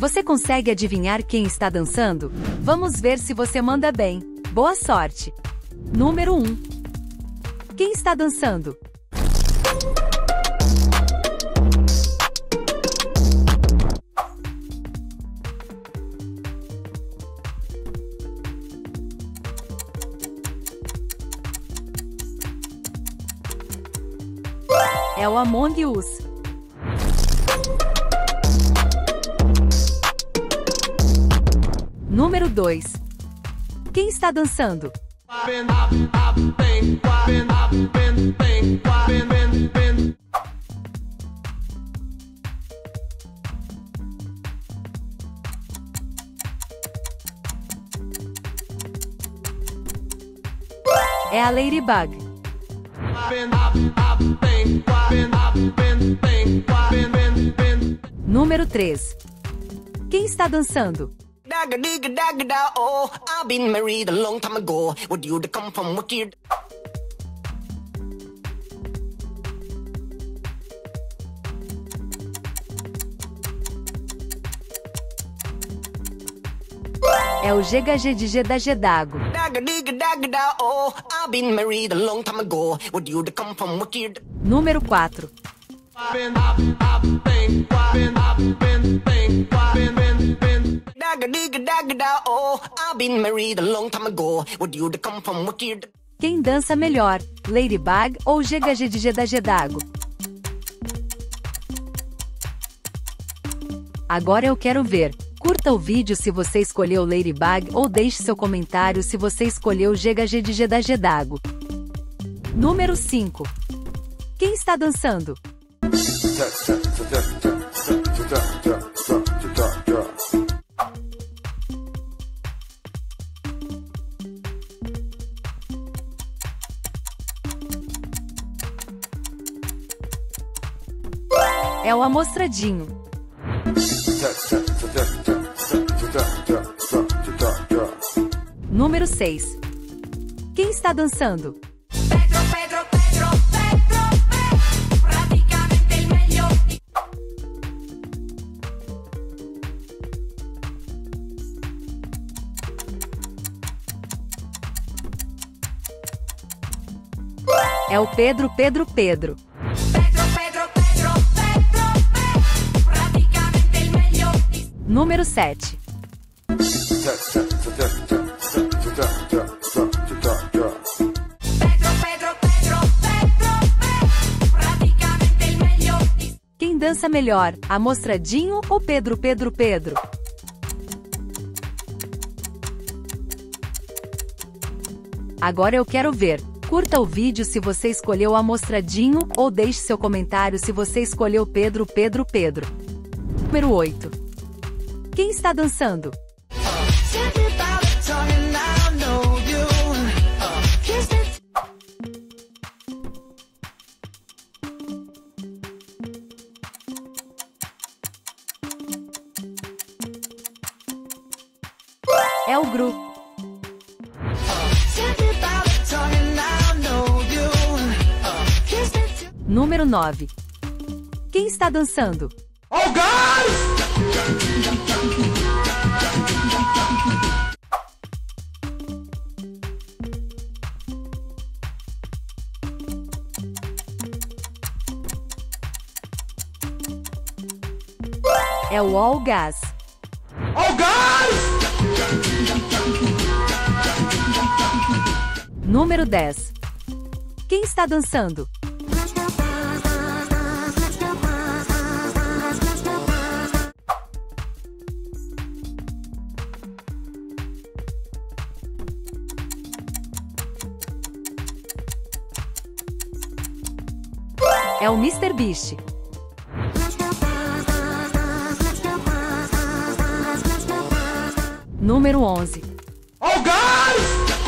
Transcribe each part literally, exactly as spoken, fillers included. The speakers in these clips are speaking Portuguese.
Você consegue adivinhar quem está dançando? Vamos ver se você manda bem. Boa sorte! Número um. Quem está dançando? É o Among Us. Número dois. Quem está dançando? É a Ladybug. Número três. Quem está dançando? Oh, I've been married a long time ago. Would you come from what you... É o G H G de G da Gedago. Oh, I've been married a long time ago. Would you come from what you... Número quatro. Oh, I've been married a long time ago. Would you come from what you... Quem dança melhor, Ladybug ou G H G de G da Gedago? Agora eu quero ver. Curta o vídeo se você escolheu Ladybug ou deixe seu comentário se você escolheu G H G de G da Gedago. Número cinco. Quem está dançando? É o Amostradinho. Número seis. Quem está dançando? Pedro, Pedro, Pedro, Pedro, Pedro, praticamente il meglio. É o Pedro, Pedro, Pedro. Pedro, Pedro, Pedro, Pedro, Pedro, praticamente il meglio. Número sete. Pedro, Pedro, Pedro, Pedro, Pedro, praticamente il meglio. Quem dança melhor, Amostradinho ou Pedro, Pedro, Pedro? Agora eu quero ver. Curta o vídeo se você escolheu Amostradinho ou deixe seu comentário se você escolheu Pedro, Pedro, Pedro. Número oito. Quem está dançando? É o Gru. Número nove. Quem está dançando? Oh, guys! É o All Gas. Oh, guys! Número dez. Quem está dançando? É o mister Beast. Número onze. Oh, guys!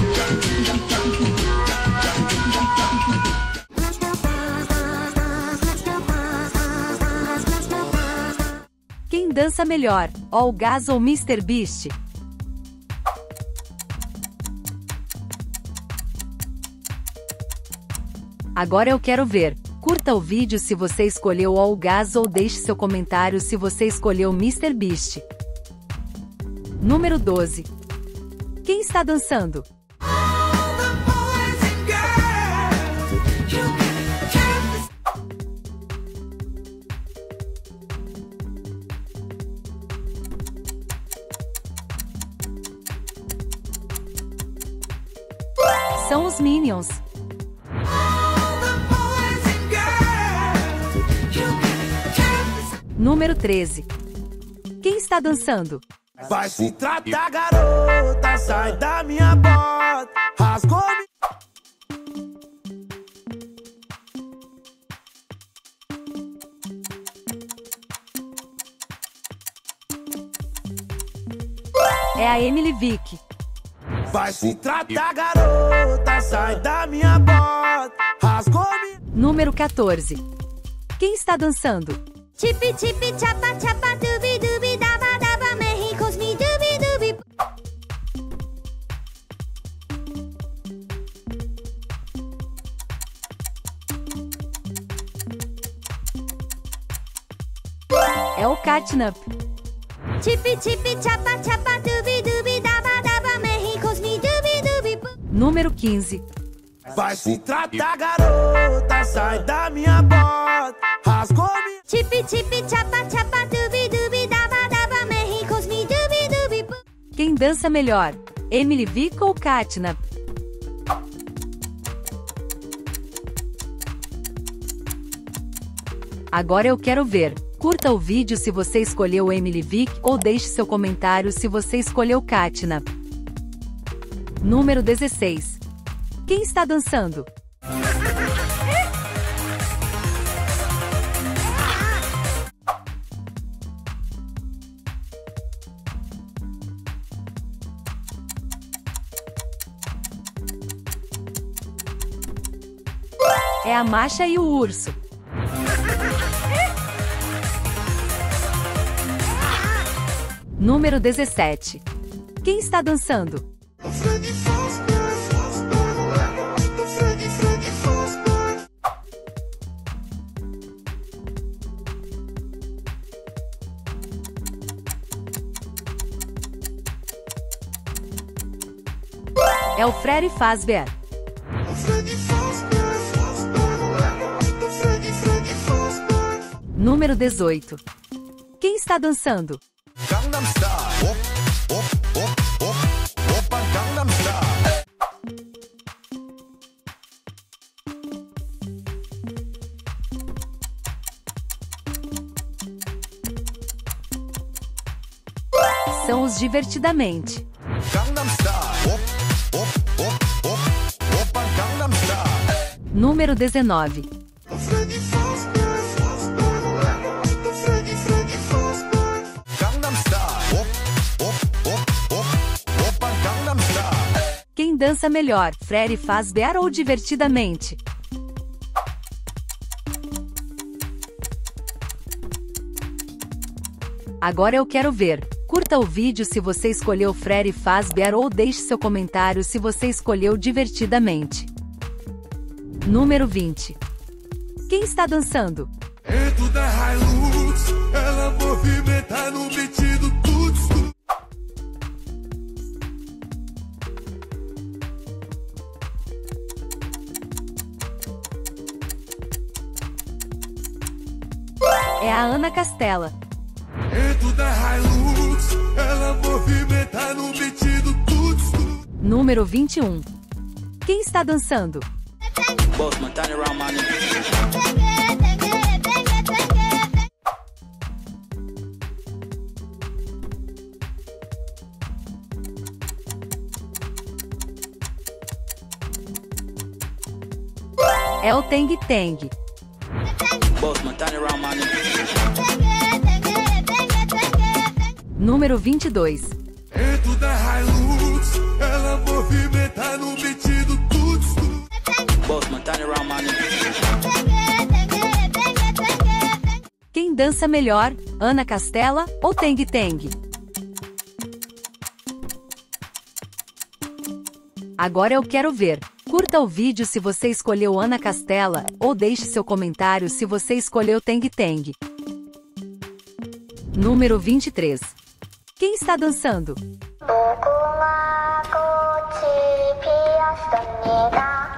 Quem dança melhor, All Gas ou mister Beast? Agora eu quero ver. Curta o vídeo se você escolheu All Gas ou deixe seu comentário se você escolheu mister Beast. Número doze. Quem está dançando? São os Minions. Número treze. Quem está dançando? Vai se tratar, garota, sai da minha bota, rasgou-me. É a Emily Vick. Vai se tratar, garota, sai da minha bota, rasgou-me. Número quatorze. Quem está dançando? Chipi chipi chapa chapa dubi dubi daba daba México's me dubi dubi. É o Catnap. Chipi chipi chapa chapa dubi dubi daba daba México's me dubi dubi. Número quinze. Vai se tratar, garota, sai da minha bota, rasgou-me. Chipi chipi chapa chapa dubi dubi daba daba México's me dubi dubi. Quem dança melhor? Emily Vick ou Catnap? Agora eu quero ver. Curta o vídeo se você escolheu Emily Vick ou deixe seu comentário se você escolheu Catnap. Número dezesseis. Quem está dançando? É a Masha e o urso. Número dezessete. Quem está dançando? É o Freddy Fazbear. Número dezoito. Quem está dançando? Gangnam Style. Op, op, op, op, opa, Gangnam Style. São os Divertidamente. Gangnam Style. Op, op, op, op, opa, Gangnam Style. Número dezenove. Quem dança melhor, Freddy Fazbear ou Divertidamente? Agora eu quero ver. Curta o vídeo se você escolheu Freddy Fazbear ou deixe seu comentário se você escolheu Divertidamente. Número vinte. Quem está dançando? Dentro da Hilux, ela movimenta no metido tudo. É a Ana Castela. Dentro da Hilux, ela movimenta no metido tudo. Número vinte e um. Quem está dançando? É o Teng Teng. Número vinte e dois. Dentro da Hilux, ela movimenta no metido tudo. Quem dança melhor, Ana Castela ou Teng Teng? Agora eu quero ver. Curta o vídeo se você escolheu Ana Castela, ou deixe seu comentário se você escolheu Teng Teng. Número vinte e três. Quem está dançando? 무궁화 꽃이 피었습니다.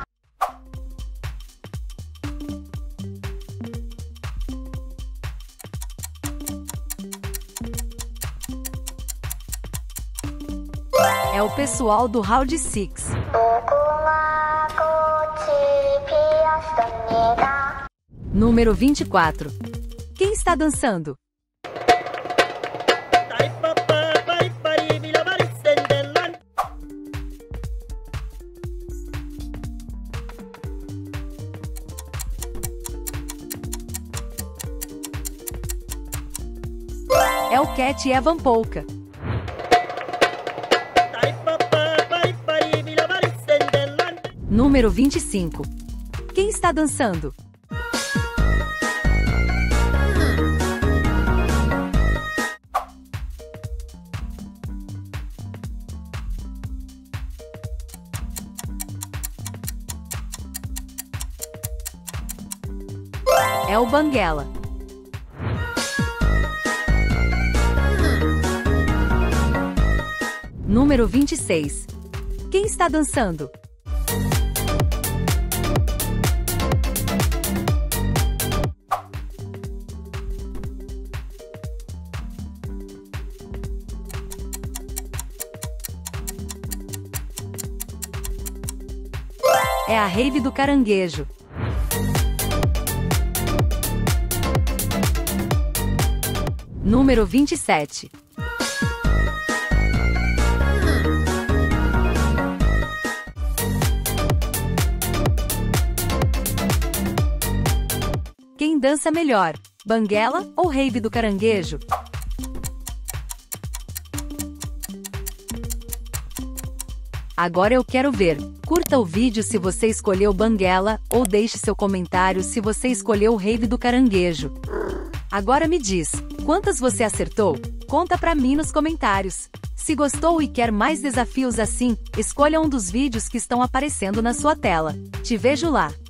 É o pessoal do Round seis. 무궁화 꽃이 피었습니다. Número vinte e quatro. Quem está dançando? É o Cat Evan Polka. Número vinte e cinco. Quem está dançando? É o Banguela. Número vinte e seis. Quem está dançando? É a Rave do Caranguejo. Número vinte e sete. Quem dança melhor? Banguela ou Rave do Caranguejo? Agora eu quero ver. Curta o vídeo se você escolheu Banguela, ou deixe seu comentário se você escolheu o Rave do Caranguejo. Agora me diz, quantas você acertou? Conta pra mim nos comentários. Se gostou e quer mais desafios assim, escolha um dos vídeos que estão aparecendo na sua tela. Te vejo lá!